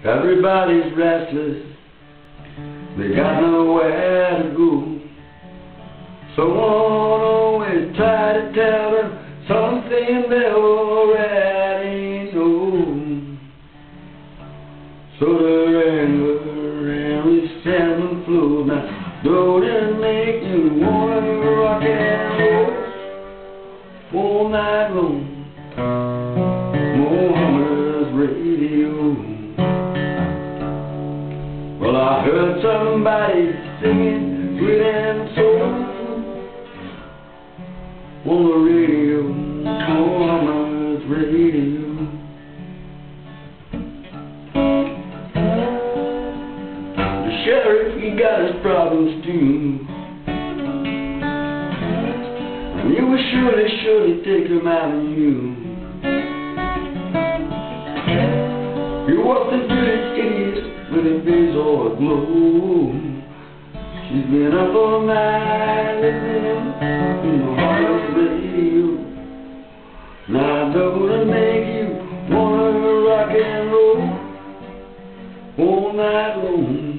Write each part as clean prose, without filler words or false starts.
Everybody's restless, they got nowhere to go. Someone always try to tell them something they already know. So the anger and resentment flows. Now don't it make you wanna rock and roll all night long? Mohamed's radio. Well, I heard somebody singing sweet and soul on the radio, Mohamed's radio. The sheriff, he got his problems too, and you will surely take them out of you. You walked into this idiot with a face all aglow. She's been up all night listening to Mohamed's radio. Now don't it make you wanna rock and roll all night long?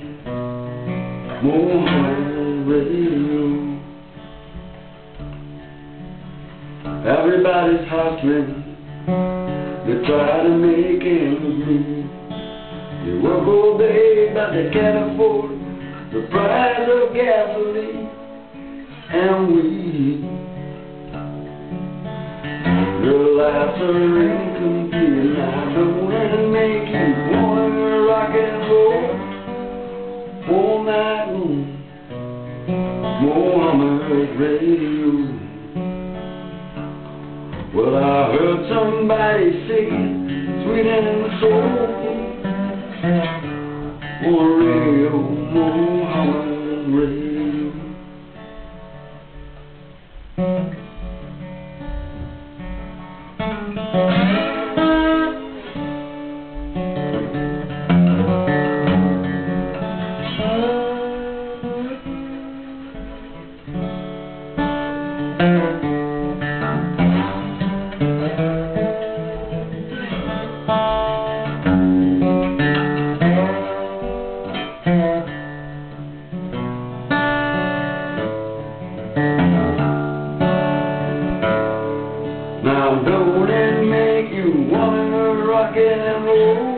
Mohamed's radio. Everybody's hustling, they try to make ends meet. They work all day, but they can't afford the price of gasoline and weed. Their lives are incomplete. Now don't it make you wanna rock and roll all night long? Mohamed's radio. Well, I heard somebody singing sweet and soul on the radio, Mohamed's radio. Now don't it make you wanna rock and roll